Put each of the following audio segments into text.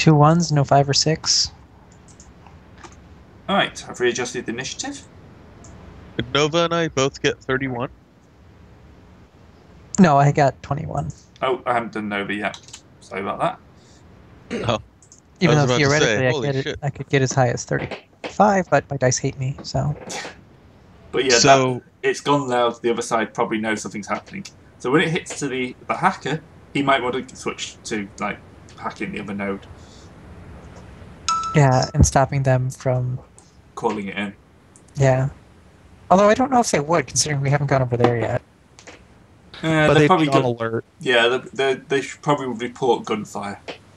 2 1s, no 5 or 6. Alright, I've readjusted the initiative. Did Nova and I both get 31? No, I got 21. Oh, I haven't done Nova yet. Sorry about that. Oh. Even I was though about to say, theoretically holy I could get as high as 35, but my dice hate me, so... But yeah, So- it's gone loud. The other side probably knows something's happening. So when it hits to the hacker, he might want to switch to like hacking the other node, Yeah, and stopping them from... calling it in. Yeah. Although I don't know if they would, considering we haven't gone over there yet. But They're they'd probably be on gun- alert. Yeah, they should probably report gunfire.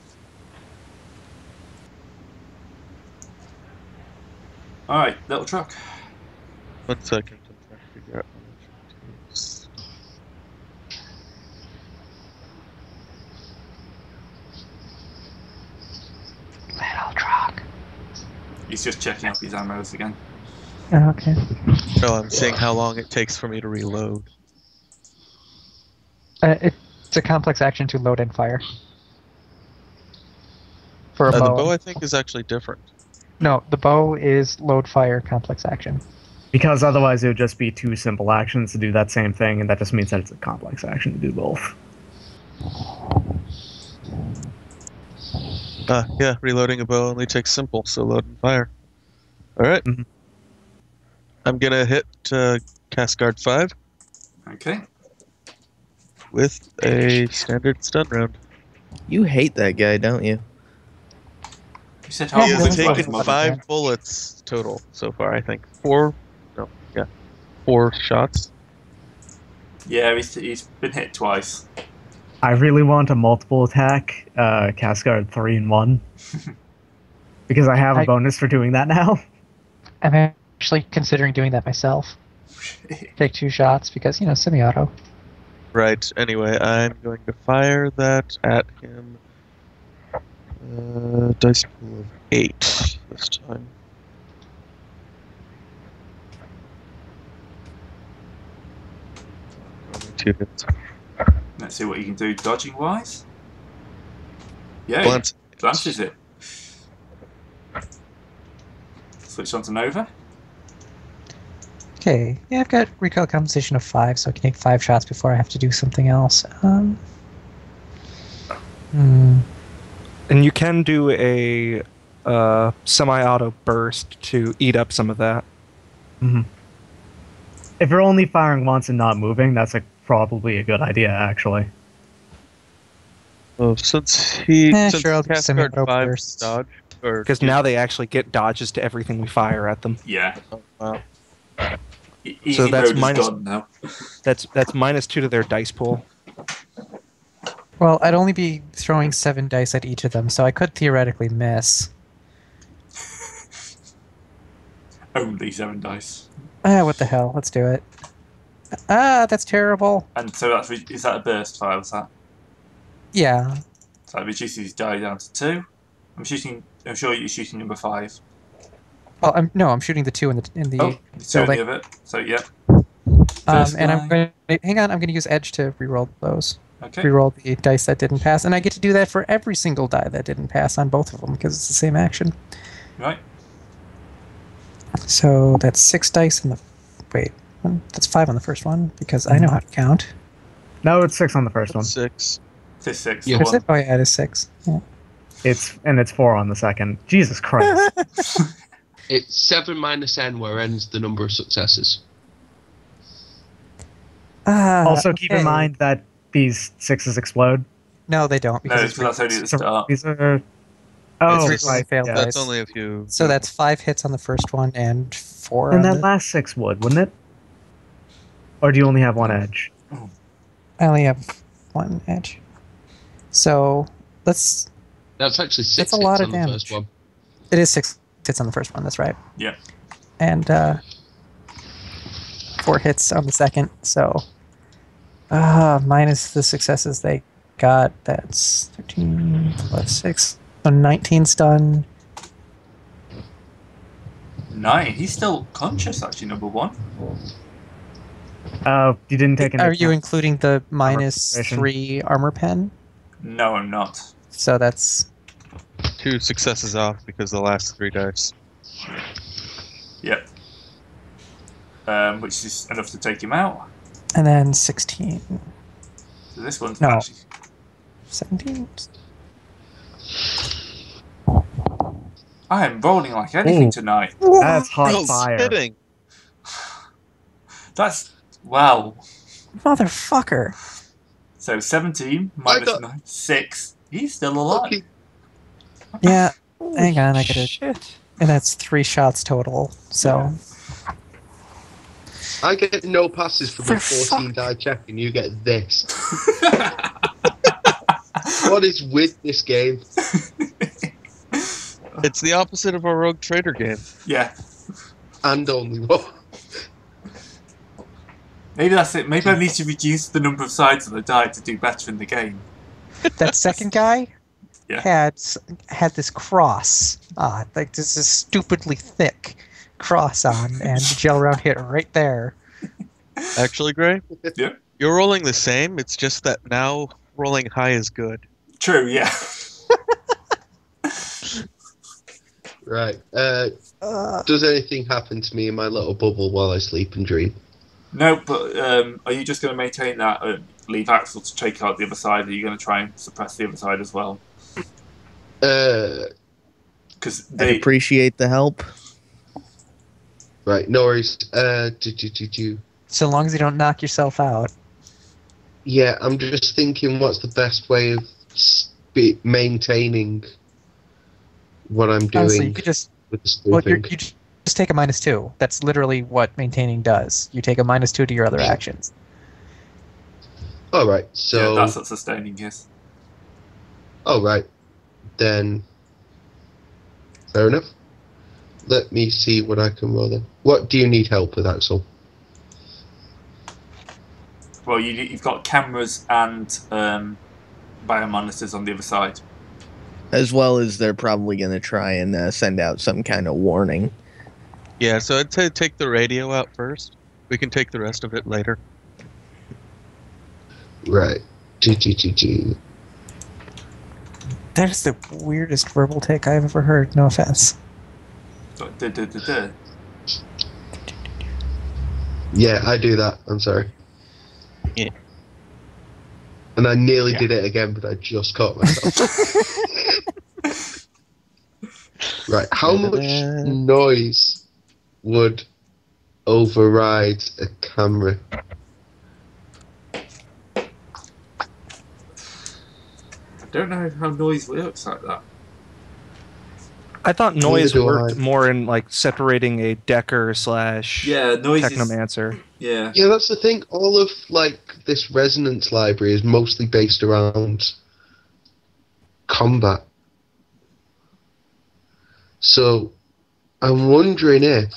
All right, little truck. 1 second. I'm trying to figure out how much it is. Little truck. He's just checking up his ammos again. Oh, okay. No, I'm saying how long it takes for me to reload. It's a complex action to load and fire. For a The bow. bow, I think, is actually different. No, the bow is load fire complex action. Because otherwise it would just be 2 simple actions to do that same thing, and that just means that it's a complex action to do both. Yeah, reloading a bow only takes simple, so load and fire. Alright. Mhm. I'm gonna hit Cascard 5 Okay. with a standard stun round. You hate that guy, don't you? You said Oh, He how really? has good taken was 5 bullets total so far, I think. 4 shots. Yeah, he's been hit twice. I really want a multiple attack, Cascard 3 and 1. Because I have a bonus for doing that now. I'm actually considering doing that myself. Take 2 shots because, semi-auto. Right, anyway, I'm going to fire that at him. Dice pool of 8 this time. Only 2 hits. Let's see what you can do dodging wise. Yeah, Glance. glances it. Switch on to Nova. Okay, yeah, I've got recoil compensation of 5, so I can take 5 shots before I have to do something else. And you can do a semi-auto burst to eat up some of that. If you're only firing once and not moving, that's probably a good idea, actually. Oh, since sure, I'll do Cascard semi-auto 5 burst. dodge, or Because now they actually get dodges to everything we fire at them. Yeah. Oh, wow. Easy So that's mode is minus- gone now. That's -2 to their dice pool. Well, I'd only be throwing 7 dice at each of them, so I could theoretically miss. Only 7 dice. What the hell? Let's do it. That's terrible. And so is that a burst file? Is that? Yeah. So that reduces his die down to 2. I'm sure you're shooting number 5. Well, I'm shooting the 2 in the Oh, so building. of it. So yeah. First and I'm line. going to hang on. I'm going to use edge to reroll those. Okay. Reroll the dice that didn't pass, and I get to do that for every single die that didn't pass on both of them because it's the same action. Right. So that's 6 dice in the that's 5 on the first one because I know how to count. No, it's 6 on the first one. 6. This 6. Yeah. the Is one. it? Oh yeah, it is 6. Yeah. It's 4 on the second. Jesus Christ. It's 7 minus n, where n's the number of successes. Also, keep in okay. mind that these 6s explode. No, they don't. No, Because because that's only at the So start. these are... Oh, It's right. failed yeah. dice. That's only if you. So that's 5 hits on the first one and 4 And on that the... last 6 would, wouldn't it? Or do you only have 1 edge? I only have 1 edge. So that's That's actually 6 That's a hits lot of on the damage. first one. It is 6 hits on the first one. That's right. Yeah. And 4 hits on the second. So minus the successes they got. That's 13 plus 6. So 19 stun. 9. He's still conscious, actually, number 1. You didn't take into Are you account- including the minus concentration. 3 armor pen? No, I'm not. So that's 2 successes off because the last 3 dice. Yep. Which is enough to take him out. And then 16. So this one's No. actually 17? I am rolling like anything tonight. That's hot No fire. kidding. That's wow. Motherfucker. So 17 minus got- 9, 6. He's still alive. Okay. Yeah. Hang on, I gotta. Shit. And that's 3 shots total. So. I get no passes for my For 14 die check, and you get this. What is with this game? It's the opposite of a Rogue Trader game. Yeah. And only one. Maybe that's it. Maybe I need to reduce the number of sides of the die to do better in the game. That second guy Yeah. had this cross on, like this is stupidly thick cross on, and the gel round hit right there. Actually, Gray, Yeah. you're rolling the same. It's just that now rolling high is good. True, yeah. Right. Does anything happen to me in my little bubble while I sleep and dream? No, but are you just going to maintain that and leave Axel to take out the other side? Or are you going to try and suppress the other side as well? Because I they... appreciate the help. Right, no worries. So long as you don't knock yourself out. Yeah, I'm just thinking what's the best way of maintaining what I'm doing Honestly, you could just with the well, spoofing. you just take a -2. That's literally what maintaining does. You take a -2 to your other actions. Alright, so... Yeah, that's what sustaining is. Alright, then... Fair enough. Let me see what I can roll then. What do you need help with, Axel? Well, you've got cameras and biomonitors on the other side. As well as they're probably going to try and send out some kind of warning. Yeah, so I'd say take the radio out first. We can take the rest of it later. Right. That is the weirdest verbal tick I've ever heard. No offense. Yeah, I do that. I'm sorry. Yeah. And I nearly did it again, but I just caught myself. Right, how much noise would override a camera? I don't know how noise works like that. I thought noise do worked I. more in like separating a Decker / Yeah, noise is... Technomancer. Yeah. Yeah, that's the thing. All of like this resonance library is mostly based around combat. So I'm wondering if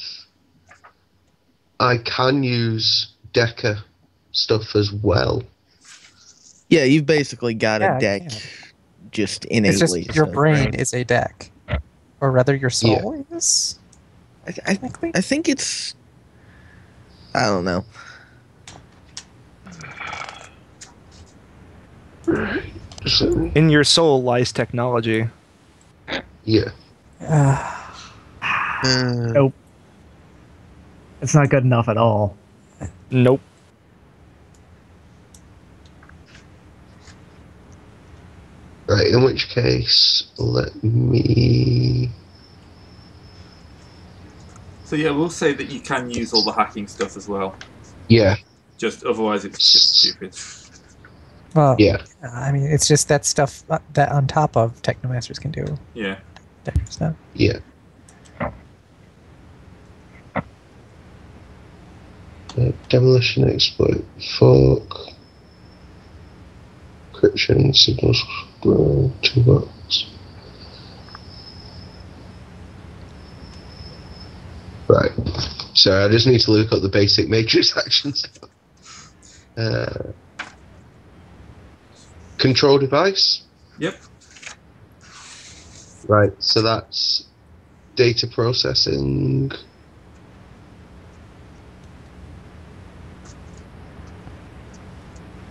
I can use Decker stuff as well. Yeah, you've basically got Yeah, a deck yeah. just It's innately. just your so- brain is a deck. Or rather, your soul is. I Technically. think it's. I don't know. So, In your soul lies technology. yeah. Nope. It's not good enough at all. Nope. Right, in which case, let me... So yeah, we'll say that you can use all the hacking stuff as well. Yeah, Just otherwise, it's just stupid. Well, yeah. I mean, it's just that stuff that on top of Technomasters can do. Yeah. Decker stuff. Yeah. Demolition exploit, fork, encryption, signals, 2 bucks. Right. So I just need to look up the basic matrix actions. Control device. Yep. Right. So that's data processing.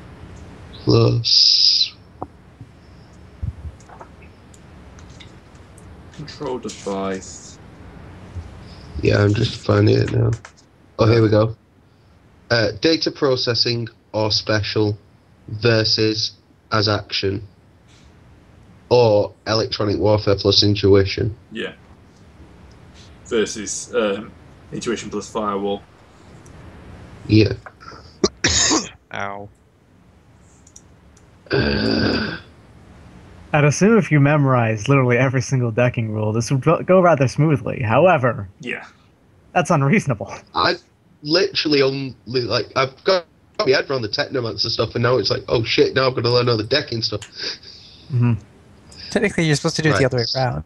Plus Control device. Yeah, I'm just finding it now. Oh, here we go. Data processing or special versus as action. Or electronic warfare plus intuition. Yeah. Versus intuition plus firewall. Yeah. Ow. I'd assume if you memorize literally every single decking rule, this would go rather smoothly. However, Yeah. that's unreasonable. I literally only, like, I've got my head around the Technomancer stuff, and now it's like, oh shit, now I've got to learn all the decking stuff. Hmm. Technically, you're supposed to do it the other way around.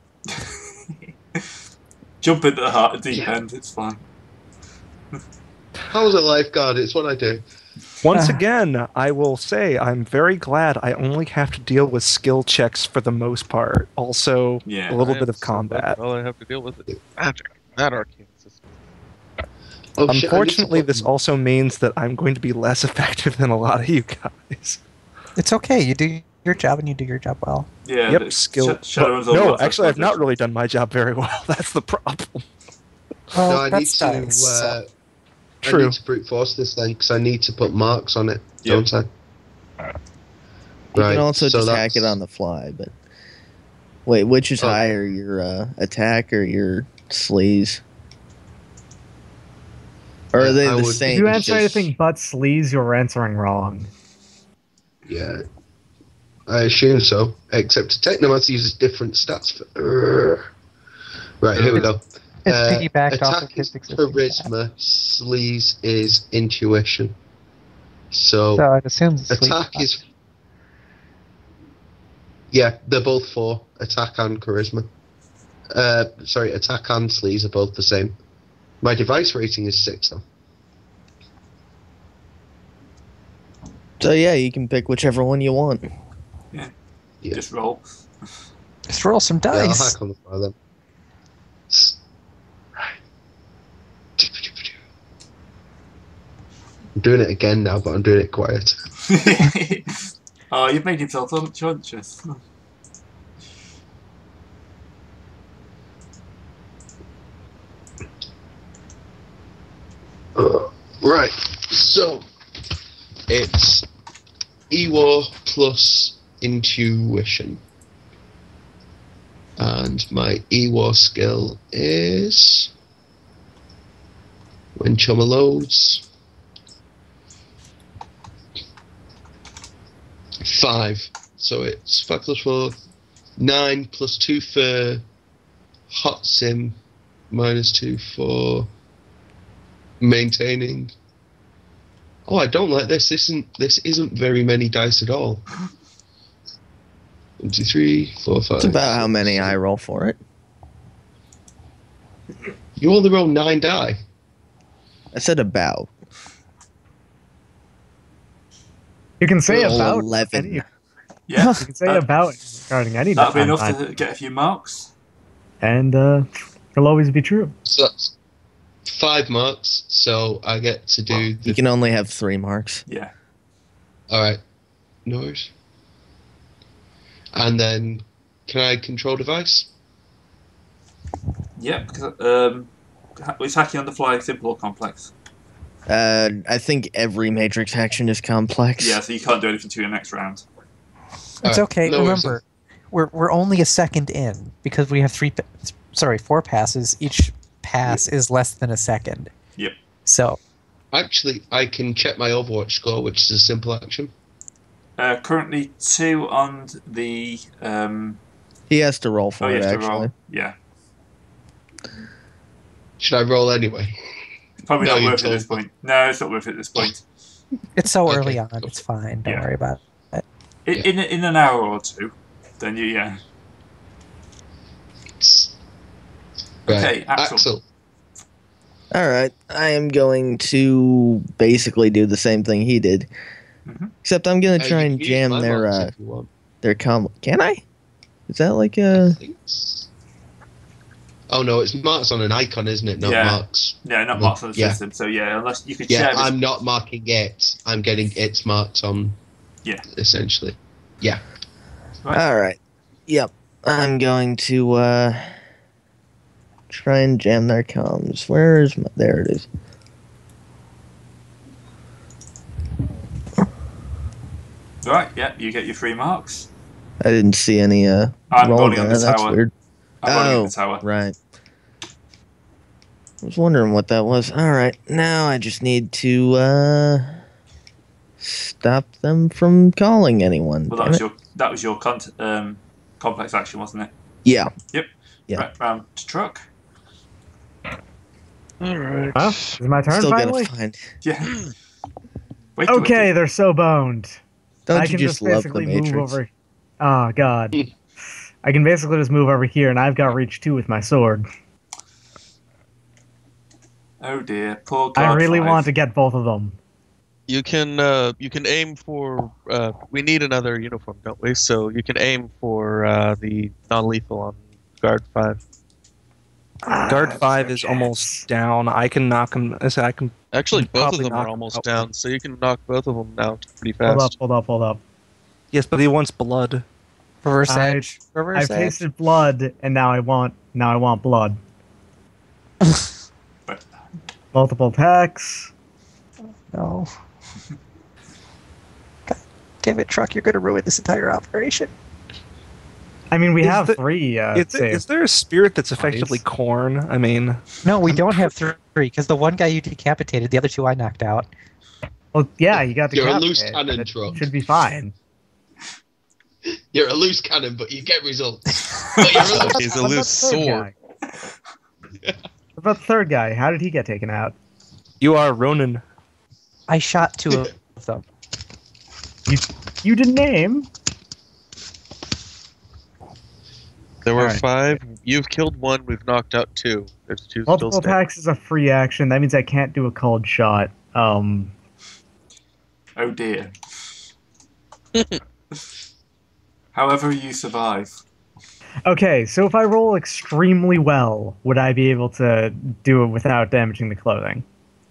Jump into the deep end, it's fine. How's a lifeguard? It's what I do. Once again, I will say I'm very glad I only have to deal with skill checks for the most part. Also, Yeah. a little I bit am of so glad combat. that all I have to deal with is magic, not arcane system. Oh, shit, I need to Unfortunately, put- this also means that I'm going to be less effective than a lot of you guys. It's okay. You do your job and you do your job well. Yeah. Yep, the skill. Shadowrun's but- all no, about actually, I've not specialization. really done my job very well. That's the problem. Well, No, I need that's to. dice. I True. need to brute force this thing because I need to put marks on it, Yeah. don't I? You can also so just hack it that's- on the fly, but wait, which is Oh. higher, your attack or your sleaze? Or are they I the would- If same? you It's answer just- anything but sleaze, you're answering wrong. Yeah. I assume so. Except Technomancer uses different stats for. Right, here we go. It's piggybacked off of attack his is existing charisma, sleaze is intuition. So, So I'd assume the sleep attack is. Yeah, they're both 4. Attack and charisma. Sorry, attack and sleaze are both the same. My device rating is 6 though. So yeah, you can pick whichever one you want. Yeah. Just roll. Just roll some Yeah, I'll dice. hack on the fly then. Right. I'm doing it again now, but I'm doing it quiet. Oh, you've made yourself unconscious. Right, so it's EWAR plus intuition. And my EWAR skill is when Chumma loads 5. So it's 5 plus 4, 9 plus 2 for hot sim, minus 2 for maintaining. Oh, I don't like this. This isn't very many dice at all. 1, 2, 3, 4, 5. It's about how many I roll for it. You only roll 9 die. I said about. You can say Roll about 11. any- Yeah. You can say about regarding any That'll be defense enough type, to get a few marks. and it'll always be true. So that's 5 marks. So I get to do You the. can only have 3 marks. Yeah. All right, no worries. And then, can I control device? Yeah, because it's hacking on the fly, simple or complex. I think every Matrix action is complex. Yeah, so you can't do anything to your next round. It's Alright, okay. no worries. Remember, we're only a second in because we have 4 passes. Each pass is less than a second. Yep. So Actually, I can check my Overwatch score, which is a simple action. Currently 2 on the. He has to roll for Oh, you it, have to actually. roll. Yeah. Should I roll anyway? It's probably No, not you worth it at this told- point. No, it's not worth it at this point. it's so Okay, early on. cool. It's fine. Don't Yeah. worry about it. In an hour or two, then you, yeah. Right. Okay, Axel. Axel. Alright, I am going to basically do the same thing he did. Mhm. Except I'm going to try You and can use jam my their marks if you want. Can I? Is that like I a... think s- Oh no, it's marks on an icon, isn't it? Not Yeah. marks. Yeah, not Well, marks on the yeah. system. So yeah, unless you could Yeah, share this. I'm not marking it. I'm getting its marks on. Yeah. Essentially. Right. Alright. Yep. I'm going to try and jam their comms. Where is my... There it is. Right, yeah, you get your 3 marks. I didn't see any I'm roll rolling on there. the That's tower. weird. I'm rolling on Oh, the tower. right. I was wondering what that was. All right, now I just need to stop them from calling anyone. Well, Damn it. that was your complex action, wasn't it? Yeah. Yep. Yeah. Right, round to truck. Alright. Well, is it my turn Still finally? gotta find. Yeah. Wait, Okay, they're so boned. Don't I you can just love the basically move Matrix? over. Oh god. I can basically just move over here, and I've got reach 2 with my sword. Oh dear, poor God. I really want to get both of them. You can aim for. We need another uniform, don't we? So you can aim for the non-lethal on guard 5. Guard 5 is chance. almost down. I can knock him. I can. Actually, both of Probably them knock are almost out down, so you can knock both of them out pretty Hold fast. up. Yes, but he wants blood. Reverse I- edge. Reverse I've edge. tasted blood, and now I want blood. But Multiple attacks. No. God damn it, Truck, you're going to ruin this entire operation. I mean, we Is have the- 3 Is saves. there a spirit that's effectively Nice. corn? I mean, No, we don't have 3, because the one guy you decapitated, the other 2 I knocked out. Well, yeah, you got You're a decapitated, loose cannon, but it Truck. should be fine. You're a loose cannon, but you get results. But you're a loose He's a What about loose the third sword. guy? What about the third guy? How did he get taken out? you are Ronin. I shot 2 of them. You didn't name. There were Alright. 5. You've killed 1. We've knocked out 2. There's 2 Multiple still standing. attacks is a free action. That means I can't do a cold shot. oh dear. However, you survive. Okay, so if I roll extremely well, would I be able to do it without damaging the clothing?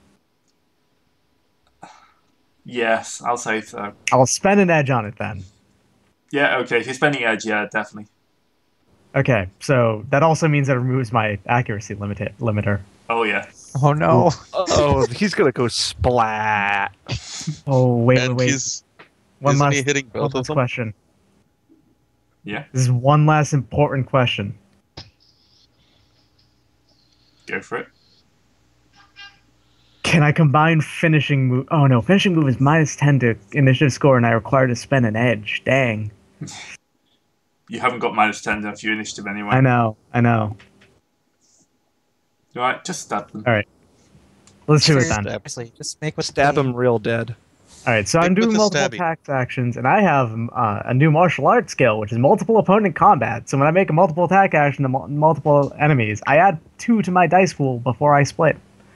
Yes, I'll say so. I'll spend an edge on it then. Yeah, okay. If you're spending edge, yeah, definitely. Okay, so that also means that it removes my accuracy limiter. Oh yeah. Oh no. Oh, he's gonna go splat. Oh, wait. And he's One isn't last, he hitting one both of last them? question. Yeah, This is one last important question. go for it. Can I combine finishing move? Oh no, finishing move is -10 to initiative score, and I require to spend an edge. Dang. You haven't got -10 if you initiative anyway. I know. Right, just stab them. All right. Let's do it then. Seriously, just make what's Stab him real dead. All right, so I'm Stick with doing the multiple stabby. attack actions, and I have a new martial arts skill, which is multiple opponent combat. So when I make a multiple attack action to multiple enemies, I add 2 to my dice pool before I split.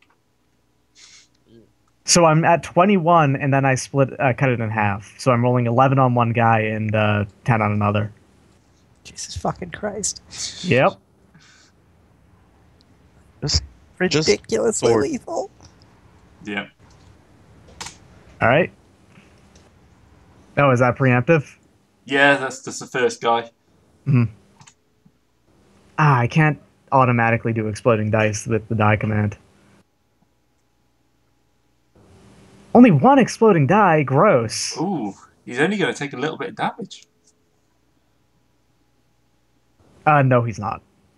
So I'm at 21, and then I cut it in half. So I'm rolling 11 on one guy and 10 on another. Jesus fucking Christ. Yep. Ridiculously sword. lethal. Yeah. All right. Oh, is that preemptive? Yeah, that's the first guy. I can't automatically do exploding dice with the die command. Only 1 exploding die? Gross. Ooh, he's only going to take a little bit of damage. No, he's not.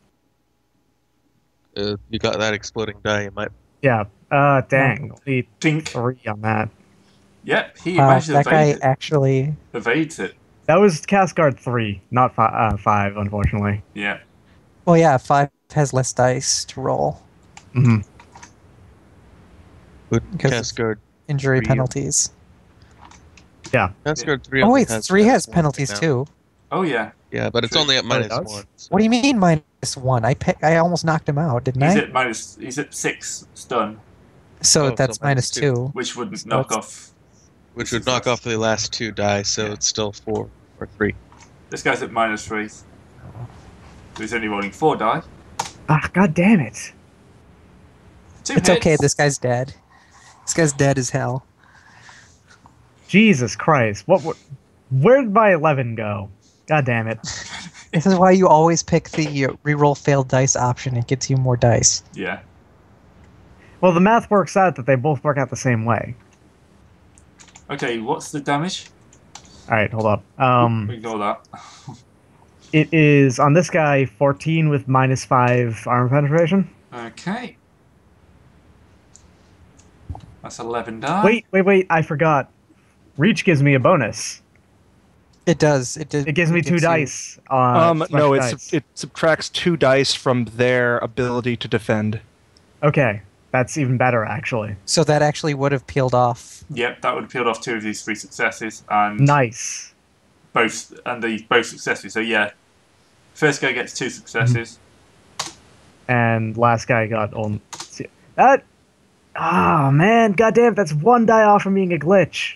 You got that exploding die. You might. Yeah. Dang. Only Pink. 3 on that. Yep, he Wow, managed to that guy evade it. actually. Evades it. That was Cascard 3, not 5, unfortunately. Yeah. Well, yeah, 5 has less dice to roll. Hmm. Would Because- Cascard Injury 3. penalties. Cascard 3. Oh only wait, 3 has -1 penalties now. too. Oh yeah. Yeah, but it's Three. only at it -1. does? What do you mean -1? I almost knocked him out, didn't He's I? at minus. He's at 6 stun, So Oh, that's so minus -2. which would So knock it's- off. Which would knock off the last 2 die, so Yeah. it's still 4 or 3. This guy's at -3. So he's only rolling 4 die. Ah, god damn it. 2 It's hits. okay. This guy's dead. This guy's dead as hell. Jesus Christ. Where did my 11 go? God damn it. This is why you always pick the reroll failed dice option. It gets you more dice. Yeah. Well, the math works out that they both work out the same way. Okay, what's the damage? All right, hold up. Ignore that. It is on this guy 14 with -5 armor penetration. Okay. That's 11 die. Wait! I forgot. Reach gives me a bonus. It does. It gives me 2 dice. No, dice. it subtracts 2 dice from their ability to defend. Okay, that's even better actually. So that actually would have peeled off. Yep, that would have peeled off 2 of these 3 successes, and Nice. both successes. So yeah, first guy gets 2 successes. And last guy got on that. Oh man, goddamn! That's 1 die off from being a glitch.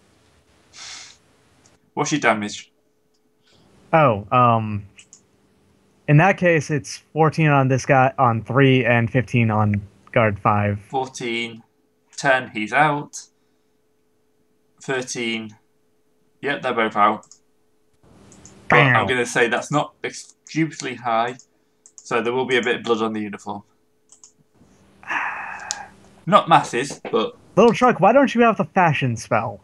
What's your damage? Oh, in that case, it's 14 on this guy on 3 and 15 on guard 5. 14, 10. He's out. 13. Yep, they're both out. But Bam. I'm going to say that's not stupidly high, so there will be a bit of blood on the uniform. Not masses, but Little Truck, why don't you have the fashion spell?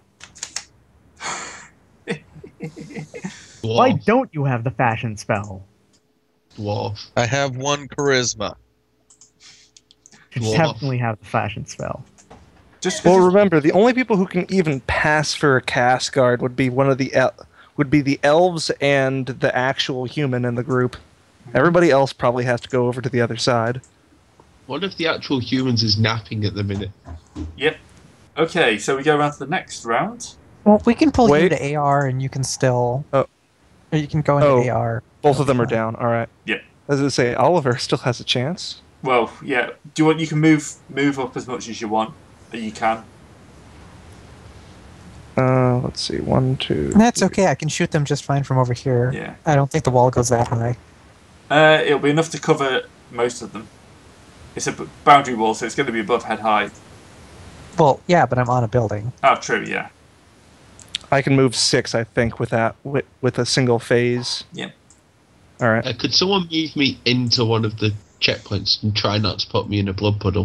Why Dwarf. don't you have the fashion spell? Dwarf. I have 1 charisma. You Dwarf. definitely have the fashion spell. just Well, because remember, the only people who can even pass for a cast guard would be the elves and the actual human in the group. Everybody else probably has to go over to the other side. One of the actual humans is napping at the minute. Yep. Okay, so we go around to the next round. Well, we can pull you Wait. to AR, and you can still. Oh. Or you can go into Oh. AR. Both of them are down. All right. Yep. As I say, Oliver still has a chance. Well, yeah. Do you want? You can move up as much as you want. You can. Let's see. 1, 2. That's 3. okay. I can shoot them just fine from over here. Yeah. I don't think the wall goes that high. It'll be enough to cover most of them. It's a boundary wall, so it's going to be above head high. Well, yeah, but I'm on a building. Oh, true. Yeah. I can move 6, I think, with a single phase. Yep. All right. Could someone move me into one of the checkpoints and try not to put me in a blood puddle?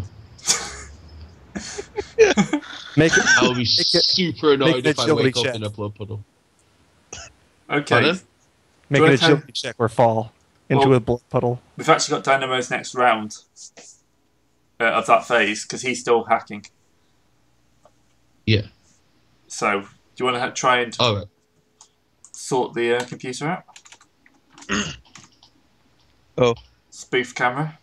Make it. I would be it- super annoyed an if I agility wake up check. in a blood puddle. Okay. Pardon? Make Do an I have- agility check or fall into Well- a blood puddle. We've actually got Dynamo's next round of that phase because he's still hacking. Yeah. So, do you want to try and All right. sort the computer out? Oh. Spoof camera.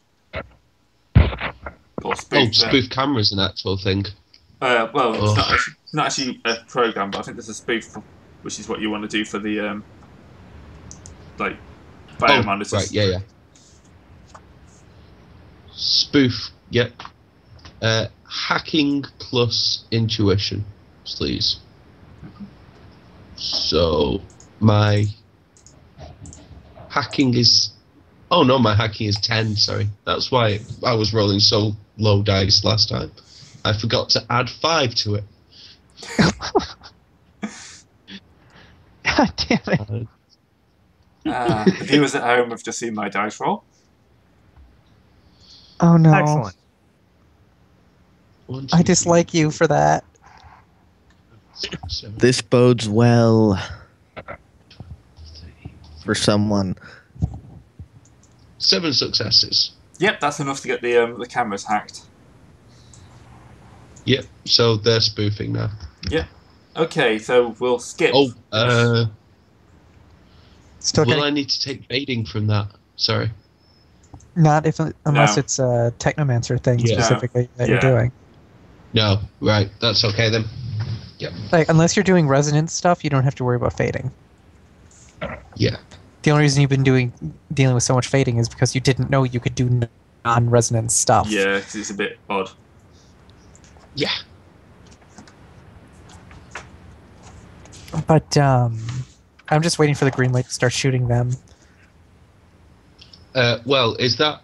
Or Oh, spoof. spoof camera's an actual thing. Well, Oh. it's not actually a program, but I think there's a spoof, which is what you want to do for the like biomonitors. Right, yeah. Spoof, yep. Hacking plus intuition, please. So, my hacking is... Oh no, my hacking is 10, sorry. That's why I was rolling so low dice last time. I forgot to add 5 to it. God damn it. The viewers at home have just seen my dice roll. Oh no. Excellent. 1, I 2, dislike you for that. 6, 7, This bodes well for someone. 7 successes. Yep, that's enough to get the cameras hacked. Yep, so they're spoofing now. Okay, so we'll skip. Oh, Still will getting, I need to take baiting from that? Sorry. not if unless No. it's a Technomancer thing Yeah. specifically that Yeah. you're doing. No, right, that's okay then. Like unless you're doing resonance stuff, you don't have to worry about fading. Yeah. The only reason you've been dealing with so much fading is because you didn't know you could do non-resonance stuff. Yeah, because it's a bit odd. Yeah. But I'm just waiting for the green light to start shooting them. Well, is that...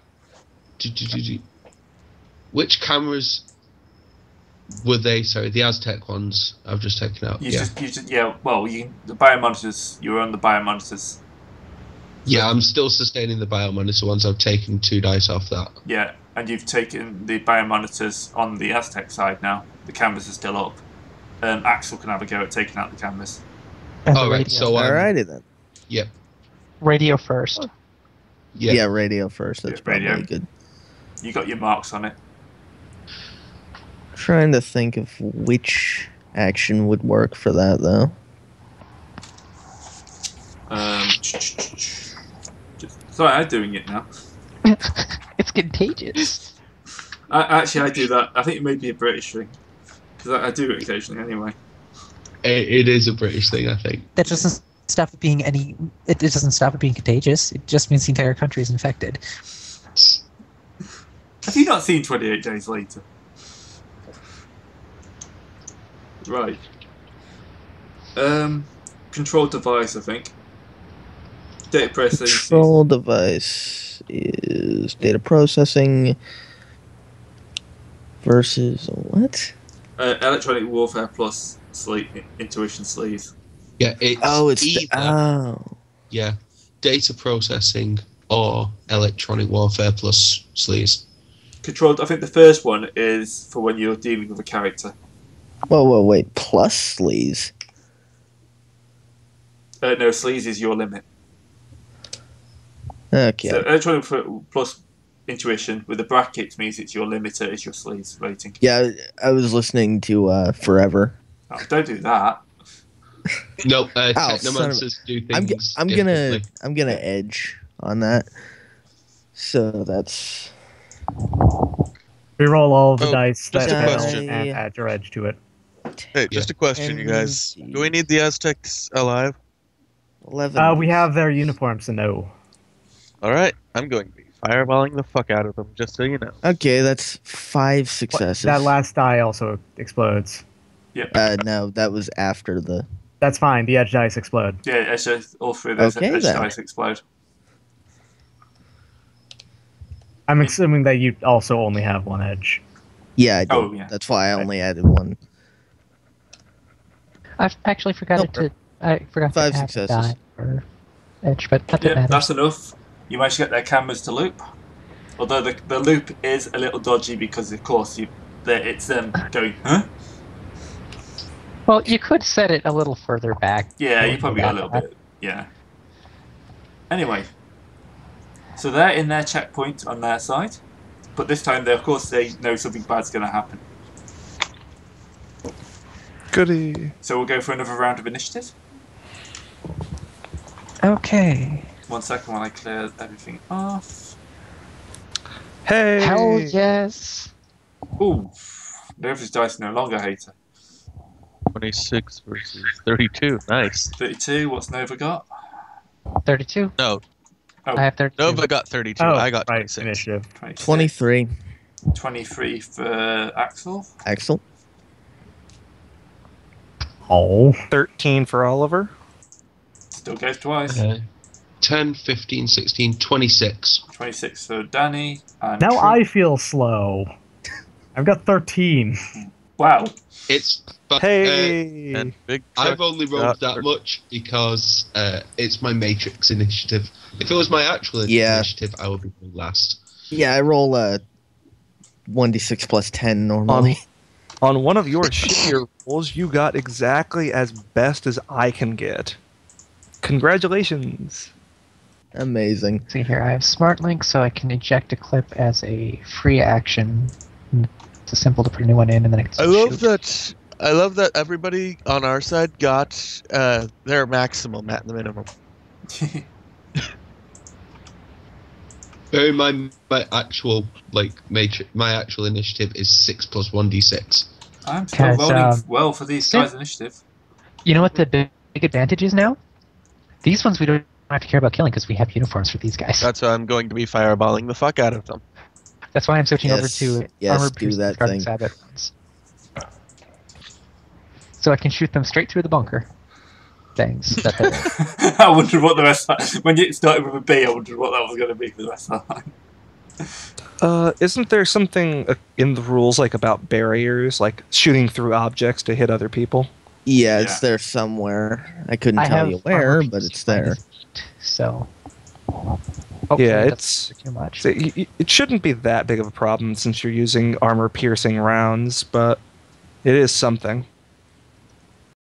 Which cameras were they? Sorry, the Aztec ones I've just taken out. The biomonitors. You were on the biomonitors. Yeah, I'm still sustaining the biomonitor once I've taken 2 dice off that. Yeah, and you've taken the biomonitors on the Aztec side now. The cameras are still up. Axel can have a go at taking out the cameras. And the Alright, radio. so Alrighty then. Yep. Radio first. Yeah, radio first. That's Yeah, radio. probably good. You got your marks on it. Trying to think of which action would work for that though. Sorry, I'm doing it now. It's contagious. Actually, I do that. I think it may be a British thing. Because I do it occasionally anyway. It is a British thing, I think. That doesn't stop it being any. It doesn't stop it being contagious. It just means the entire country is infected. Have you not seen 28 Days Later? Right. Control device, I think. Data processing. Control device is data processing versus what? Electronic warfare plus intuition sleeves. Yeah, it's It's either, yeah, data processing or electronic warfare plus sleaze. Controlled. I think the first one is for when you're dealing with a character. Whoa, wait. Plus sleaze. No, sleaze is your limit. Okay. So electronic plus intuition with the brackets means it's your limiter is your sleaze rating. Yeah, I was listening to Forever. Oh, don't do that. No, son of a- technomancers do things I'm differently. gonna edge on that. So that's Reroll all of the Oh, dice just that a fail question. and add your edge to it. Hey, just a question, you guys. NC. Do we need the Aztecs alive? 11. We have their uniforms, so no. All right, I'm going to be fireballing the fuck out of them, just so you know. Okay, that's 5 What- successes. That last die also explodes. Yep. No, that was after the. That's fine. The edge dice explode. Yeah, it's just all 3 of those Okay, edge then. dice explode. I'm assuming that you also only have one edge. Yeah, I did. Oh, yeah. That's why I only added one. I actually forgot Nope. to. I forgot 5 to add successes. die for edge, but that didn't Yeah, matter. that's enough. You managed to get their cameras to loop. Although the loop is a little dodgy because, of course, it's them going, huh? Well, you could set it a little further back. Yeah, you probably got a little bit. Yeah. Anyway, so they're in their checkpoint on their side, but this time, of course, they know something bad's going to happen. Goody. So we'll go for another round of initiative. Okay. 1 second while I clear everything off. Hey. Hell yes. Ooh, Nova's dice no longer hater. 26 versus 32. Nice. 32. What's Nova got? 32. No, Oh, I have 32. Nova got 32. I got right, 26. initiative. 26. 23. 23 for Axel. Axel. Oh. 13 for Oliver. Still goes twice. 10, 15, 16, 26. 26 for Danny. And Now True. I feel slow. I've got 13. Wow. It's but Hey. And Big I've Chuck only rolled got that 30. much because it's my Matrix initiative. If it was my actual Yeah. initiative, I would be going last. Yeah, I roll 1d6 plus 10 normally. On one of your shittier rolls, you got exactly as best as I can get. Congratulations. Amazing. See here, I have Smart Link, so I can eject a clip as a free action. It's simple to put a new one in, and then I can I still love shoot. that. I love that everybody on our side got their maximum at the minimum. Bear in mind, my actual my actual initiative is 6 plus 1d6. I'm still 'Cause, rolling well for these Sim- guys' initiative. You know what the big advantage is now? These ones we don't have to care about killing because we have uniforms for these guys. That's why I'm going to be fireballing the fuck out of them. That's why I'm switching over Yes, to yes, armored do piercing that Scarlet thing. Sabbath ones. So I can shoot them straight through the bunker. Things that they I wondered what the rest of when you started with a B, I wondered what that was going to be for the rest of the line. Isn't there something in the rules like about barriers, like shooting through objects to hit other people? Yeah, it's Yeah. there somewhere. I couldn't I tell have you where, armored but piercing it's there. minus 8, so Hopefully Yeah, it doesn't it's matter too much. so it shouldn't be that big of a problem since you're using armor-piercing rounds, but it is something.